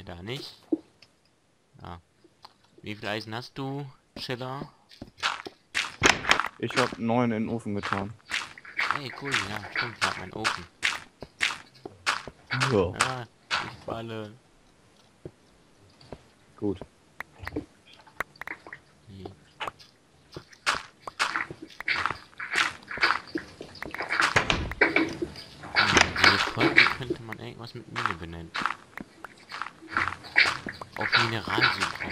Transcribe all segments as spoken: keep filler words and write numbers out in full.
Ne, da nicht. Ja. Wie viel Eisen hast du, Chiller? Ich hab neun in den Ofen getan. Ey, cool, ja, stimmt, ich hab meinen Ofen. Ja. Ja, ich falle. Gut. Nee. Hm, diese Folge könnte man irgendwas mit Mine benennen. Auf Mineralsuche.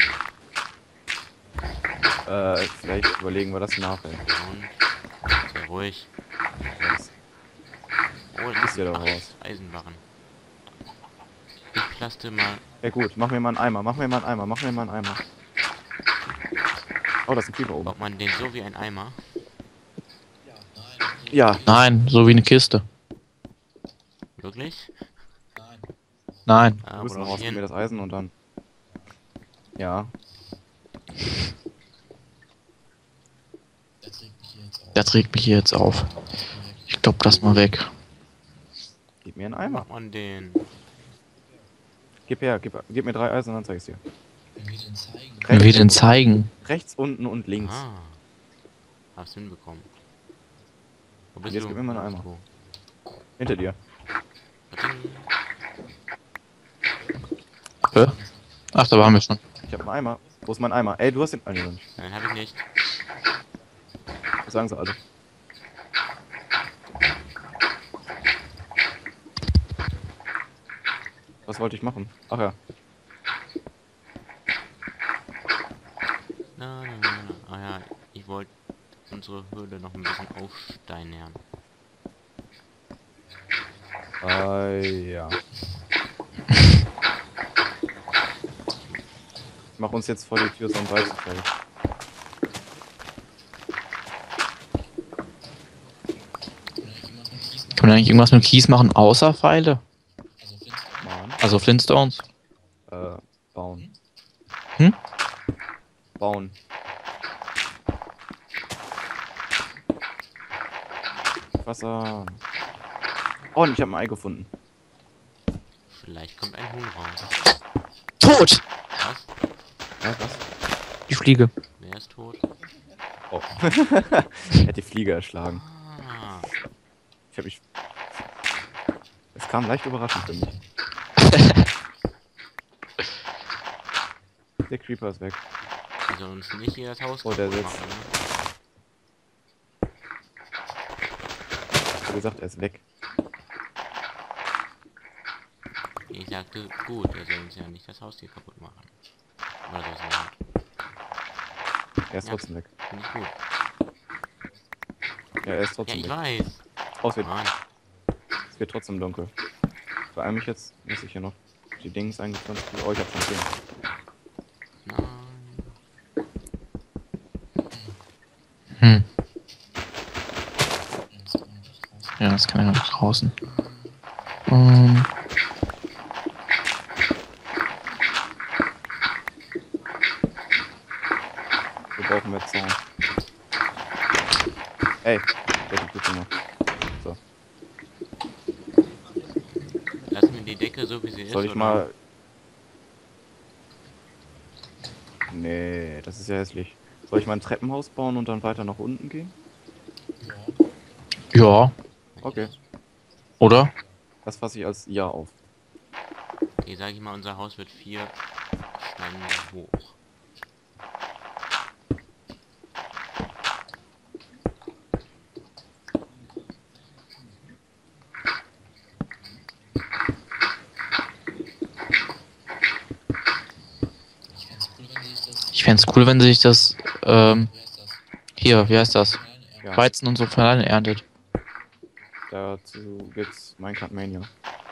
Äh, vielleicht überlegen wir das nachher. Und sehr ruhig. Das Oh, das ist ja doch acht raus. Eisenbarren. Ich plaste mal. Ja gut, mach mir mal einen Eimer, mach mir mal einen Eimer, mach mir mal einen Eimer. Oh, das ist ein Creeper oben. Baut man den so wie ein Eimer? Ja. Nein, so wie eine Kiste. Wirklich? Nein. Ah, Du bist noch worauf raus, gib hin? mir das Eisen und dann. Ja. Der trägt mich hier jetzt auf. Ich glaub, das mal weg. Gib mir einen Wo Eimer. macht man den? Gib her, gib, gib mir drei Eisen und dann zeig ich's dir. Wenn wir den zeigen. Rechts, unten und links. Ah. Hab's hinbekommen. Wo bist Jetzt du? gib mir mal einen Wo bist Eimer. du? Hinter dir. Hä? Ach, da waren wir schon. Ich hab einen Eimer. Wo ist mein Eimer? Ey, du hast den. Ah, nee, nicht. Nein, hab ich nicht. Das sagen sie alle. Was wollte ich machen? Ach ja. Na, na, na, na. Ah ja, ich wollte unsere Höhle noch ein bisschen aufsteinern. Äh, ja. Ich mach uns jetzt vor die Tür so ein Weizen fertig. Kann man eigentlich irgendwas mit Kies machen, außer Pfeile? Mann. Also Flintstones? Äh, bauen. Hm? Bauen. Wasser. Oh, und ich habe ein Ei gefunden. Vielleicht kommt ein Huhn raus. Tot! Was? Ja, was? Die Fliege. Wer ist tot? Oh. Er hat die Fliege erschlagen. Ah. Ich hab mich. Es kam leicht überraschend für mich. Der Creeper ist weg. Wir sollen uns nicht hier das Haus Oh, der kaputt sitzt. machen, ne? Wie gesagt, er ist weg. Ich sagte, gut, wir sollen uns ja nicht das Haus hier kaputt machen. Oder so sagen. Er ist Ja. trotzdem weg. Finde ich gut. Ja, er ist Ja, trotzdem ich weg. weiß. Oh, es wird, Mann. es wird trotzdem dunkel. Ich beeil mich jetzt, muss ich hier noch die Dings eingepflanzt. Oh, ich hab schon zehn. Nein. Hm. Ja, das kann ja noch draußen. Ähm, Wir brauchen mehr Zaun. Ey, der tut gut gemacht. So. Lass mir die Decke so wie sie ist. Soll ich oder? mal. Nee, das ist ja hässlich. Soll ich mal ein Treppenhaus bauen und dann weiter nach unten gehen? ja, Okay. oder? Das fasse ich als Ja auf. Okay, sag ich mal, unser Haus wird vier Steine hoch. Ich fänd's cool, wenn sich das, ähm, hier, wie heißt das? Ja, Weizen und so von alleine erntet. dazu gibt's Minecraft Mania.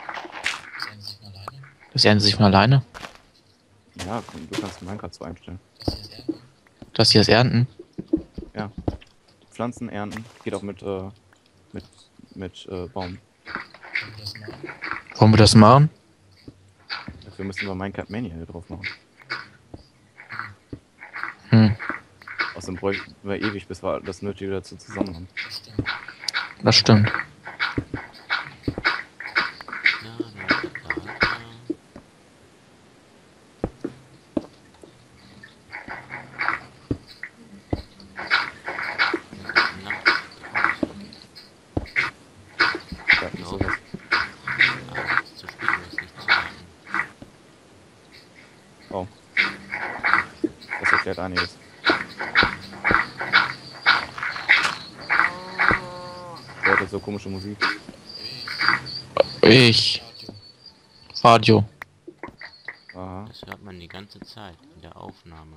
Das erntet sich von alleine. Ja, komm, du kannst Minecraft so einstellen. Dass die das ernten. Pflanzen ernten, geht auch mit, äh, mit, mit, äh, Baum. Wollen wir das machen? Dafür müssen wir Minecraft Mania hier drauf machen. Hm, Außerdem bräuchten wir ewig, bis wir das Nötige dazu zusammen haben. das stimmt. Na, na, na, na. erklärt einiges. Wer hat jetzt so komische Musik? Ich. Radio. Aha, Das hört man die ganze Zeit in der Aufnahme.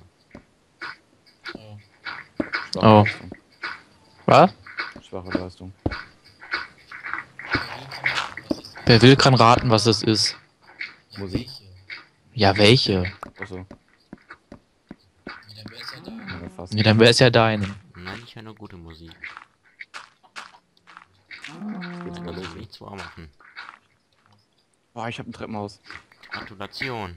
schwache Oh. Leistung. Was? Schwache Leistung. Wer will, kann raten, was es ist. Musik? Ja, welche? Achso. Ja, fast. Nee, dann wäre es ja deine. Nein, ich höre nur gute Musik. Geht's Da mal kann los. ich nichts vormachen. Oh, ich hab ein Treppenhaus. Gratulation.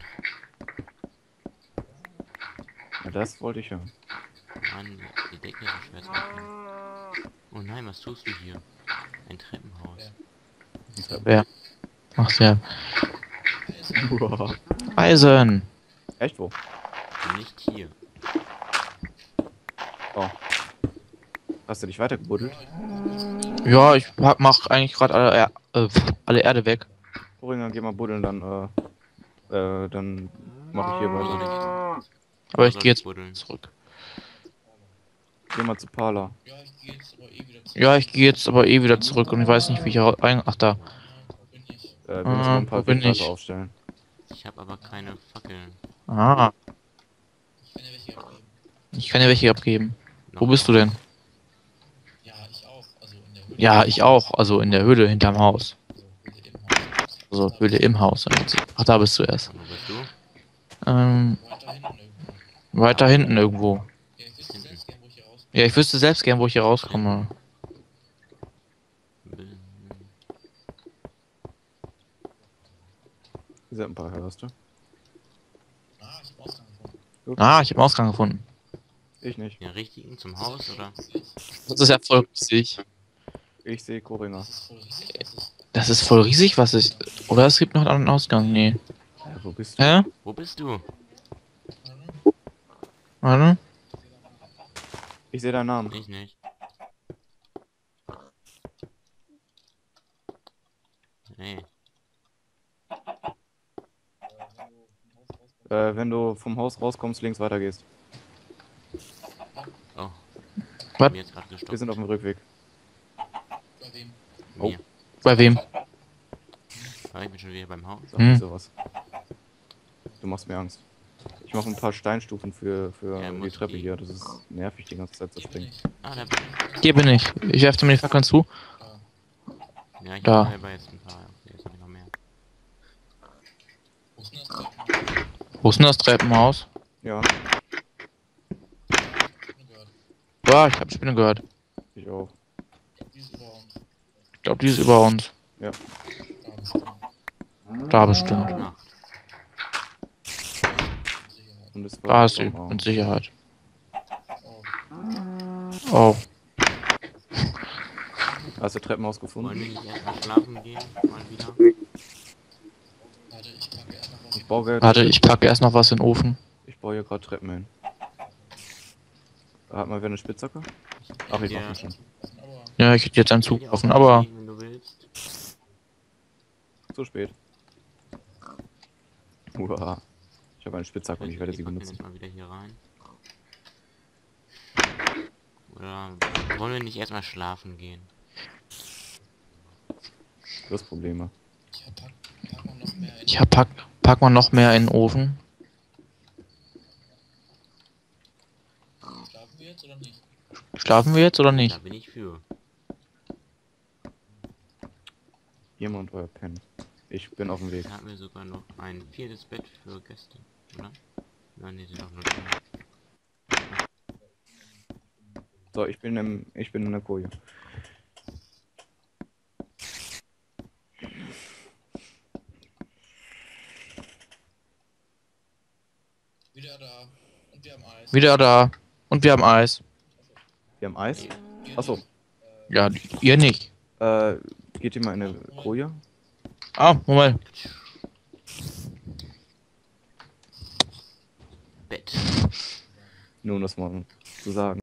Ja, das wollte ich hören. Mann, die Decke ist so schwer zu öffnen. Oh nein, was tust du hier? Ein Treppenhaus. Ein Treppen- Wer? Ach ja. Uah. Eisen. Echt wo? Nicht hier. Oh. Hast du dich weitergebuddelt? Ja, ich hab- mach eigentlich gerade alle, er äh, alle Erde weg. Oringer, geh mal buddeln, dann, äh, äh, dann mache ich hier Wo soll weiter. ich, Aber wo ich soll gehe jetzt buddeln? zurück. Geh mal zu Parla. Ja, ich gehe jetzt aber eh wieder zurück und ich weiß nicht, wie ich rein. Ach da. Äh, wir müssen noch ein Ah, paar wo bin Wegweiser ich? aufstellen. Ich habe aber keine Fackeln. Ah. Ich kann dir welche abgeben. Noch Wo bist du denn? Ja, ich auch. Also in der Höhle hinterm Haus. Also Höhle im Haus. Ach, da bist du erst. Wo bist du? Ähm, weiter hinten irgendwo. Hinten. Ja, ich wüsste selbst gern, wo ich hier rauskomme. Hier sind ein paar, hörst du? Ah, ich habe einen Ausgang gefunden. Ich nicht. Den richtigen zum Haus, oder? Das ist ja voll riesig. Ich sehe Koringer. Das ist voll riesig, was ich. Oder es gibt noch einen Ausgang. Nee. Ja, wo bist du? Hä? Wo bist du? Warte. Ich sehe deinen Namen. Ich nicht. Nee. Äh, wenn du vom Haus rauskommst, links weitergehst. Oh. Was? Mir jetzt gerade gestoppt. Wir sind auf dem Rückweg. Mir. Oh. Bei wem? Ah, ich bin schon wieder beim Haus. Sag Hm. nicht sowas. Du machst mir Angst. Ich mache ein paar Steinstufen für, für Ja, die muss Treppe die- hier. Das ist nervig, die ganze Zeit zu springen. Ah, da bin ich. Hier bin ich. Ich werfe mir die Fackeln zu. Ja, ich Da. habe selber jetzt ein paar. Okay, jetzt habe ich noch mehr. Wo ist denn das Treppenhaus? Ja, Ja, ich habe Spinne gehört. ich auch. Ich glaube, die ist über uns. Ja. Da bestimmt. Nacht. Und es war Da ist sie. Raum. Mit Sicherheit. Oh. Hast du Treppenhaus Wollen gefunden? wir nicht erstmal schlafen gehen? Mal wieder? Ich baue gerade Warte, ich packe erst noch was in den Ofen. ich baue hier gerade Treppen hin. Hat mal wer eine Spitzhacke? Ach, ich Ja. mach schon. Ja, ich hätte jetzt einen Ich kann Zug dir auch offen, mal aber. gehen, wenn du willst. Zu spät. Uah. Ich habe eine Spitzhacke und ich werde Die sie packen benutzen. jetzt mal wieder hier rein. Oder wollen wir nicht erstmal schlafen gehen? Du hast Probleme. Ich hab pack, pack mal noch mehr in den Ofen. Schlafen wir jetzt oder Da nicht? bin ich für. Jemand euer Pen. Ich bin auf dem Weg. Da haben wir sogar noch ein viertes Bett für Gäste, oder? Nein, die sind auch nur drei. So, ich bin im, ich bin in der Koje. Wieder da. Und wir haben Eis. Wieder da. Und wir haben Eis. Wir haben Eis. Achso. Ja, ihr nicht. Äh, geht ihr mal in eine Koje? Ah, Moment. Bett. Nur um das mal zu sagen.